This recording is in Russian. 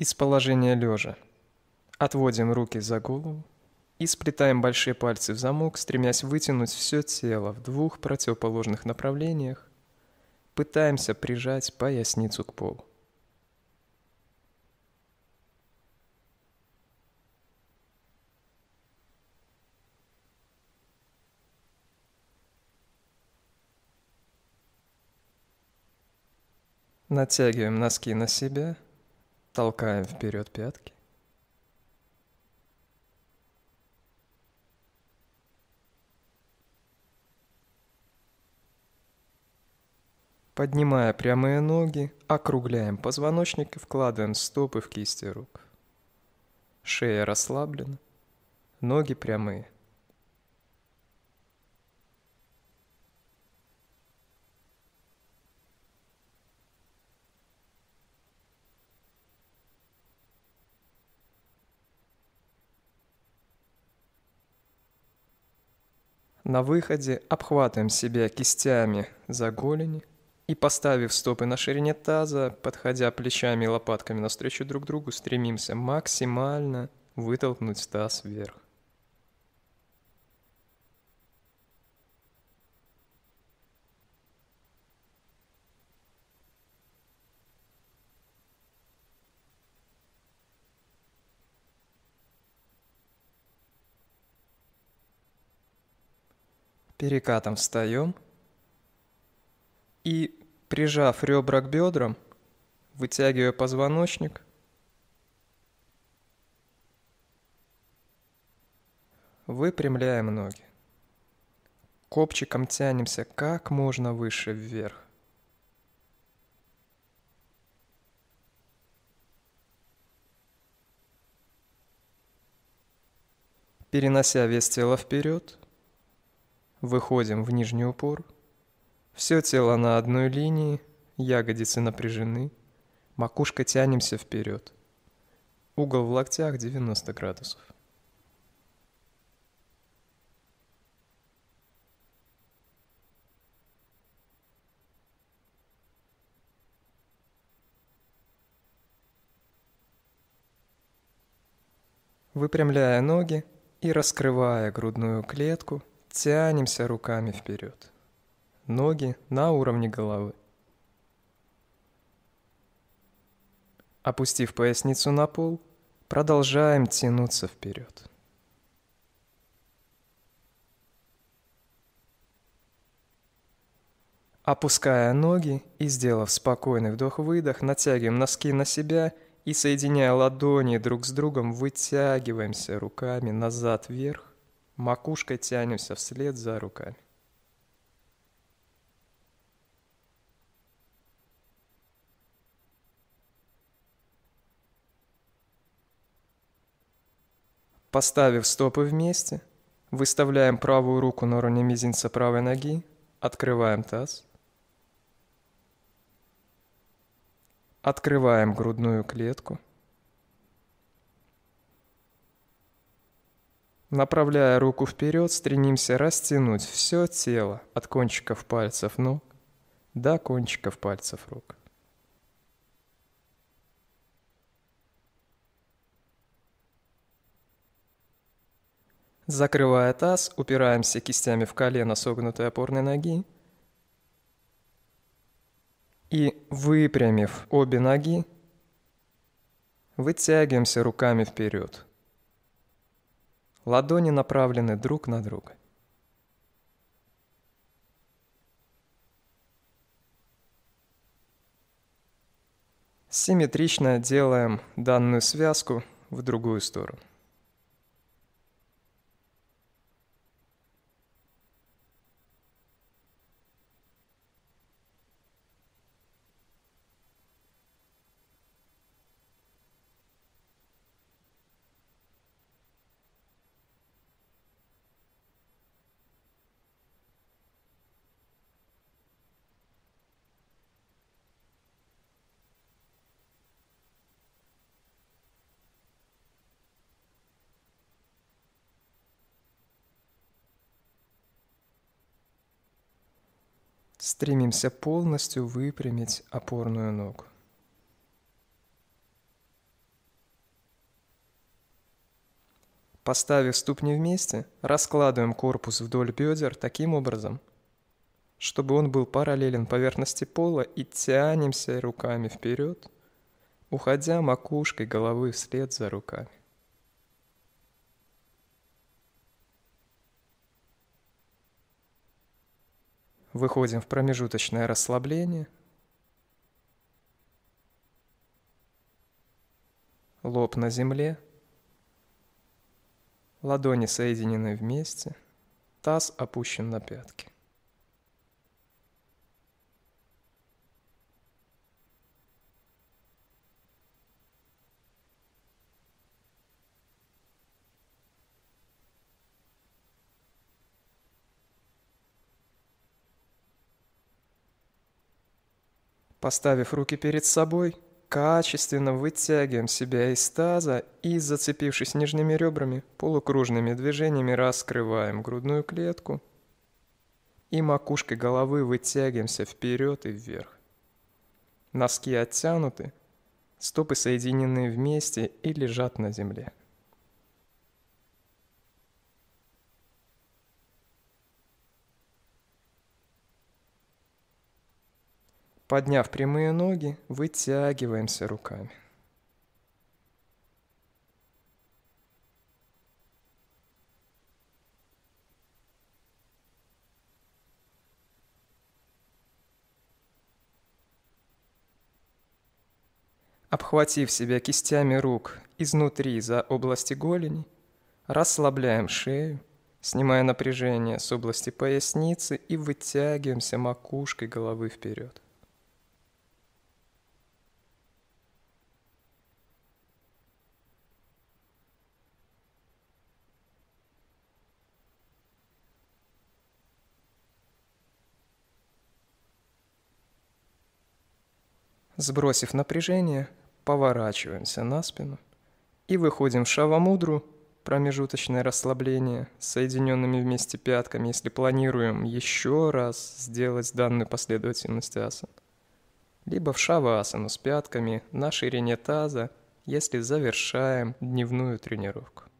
Из положения лежа. Отводим руки за голову и сплетаем большие пальцы в замок, стремясь вытянуть все тело в двух противоположных направлениях. Пытаемся прижать поясницу к полу. Натягиваем носки на себя, толкаем вперед пятки. Поднимая прямые ноги, округляем позвоночник и вкладываем стопы в кисти рук. Шея расслаблена, ноги прямые. На выходе обхватываем себя кистями за голени и, поставив стопы на ширине таза, подходя плечами и лопатками навстречу друг другу, стремимся максимально вытолкнуть таз вверх. Перекатом встаем и, прижав ребра к бедрам, вытягивая позвоночник, выпрямляем ноги. Копчиком тянемся как можно выше вверх. Перенося вес тела вперед, выходим в нижний упор. Все тело на одной линии, ягодицы напряжены, макушкой тянемся вперед. Угол в локтях 90 градусов. Выпрямляя ноги и раскрывая грудную клетку, тянемся руками вперед. Ноги на уровне головы. Опустив поясницу на пол, продолжаем тянуться вперед. Опуская ноги и сделав спокойный вдох-выдох, натягиваем носки на себя и, соединяя ладони друг с другом, вытягиваемся руками назад-вверх, макушкой тянемся вслед за руками. Поставив стопы вместе, выставляем правую руку на уровне мизинца правой ноги, открываем таз, открываем грудную клетку, направляя руку вперед, стремимся растянуть все тело от кончиков пальцев ног до кончиков пальцев рук. Закрывая таз, упираемся кистями в колено согнутой опорной ноги и, выпрямив обе ноги, вытягиваемся руками вперед. Ладони направлены друг на друга. Симметрично делаем данную связку в другую сторону. Стремимся полностью выпрямить опорную ногу. Поставив ступни вместе, раскладываем корпус вдоль бедер таким образом, чтобы он был параллелен поверхности пола, и тянемся руками вперед, уходя макушкой головы вслед за руками. Выходим в промежуточное расслабление. Лоб на земле. Ладони соединены вместе. Таз опущен на пятки. Поставив руки перед собой, качественно вытягиваем себя из таза и, зацепившись нижними ребрами, полукружными движениями раскрываем грудную клетку и макушкой головы вытягиваемся вперед и вверх. Носки оттянуты, стопы соединены вместе и лежат на земле. Подняв прямые ноги, вытягиваемся руками. Обхватив себя кистями рук изнутри за области голени, расслабляем шею, снимая напряжение с области поясницы и вытягиваемся макушкой головы вперед. Сбросив напряжение, поворачиваемся на спину и выходим в шавамудру, промежуточное расслабление с соединенными вместе пятками, если планируем еще раз сделать данную последовательность асан. Либо в шавасану с пятками на ширине таза, если завершаем дневную тренировку.